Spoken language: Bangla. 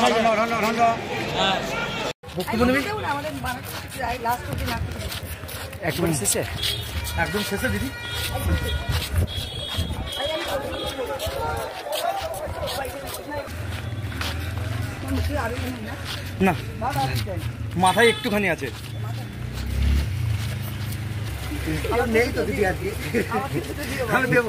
বক্তব্য নেবে একদম শেষে দিদি। না মাথায় একটুখানি আছে নেই তো দিদি আজকে আমি দেবো।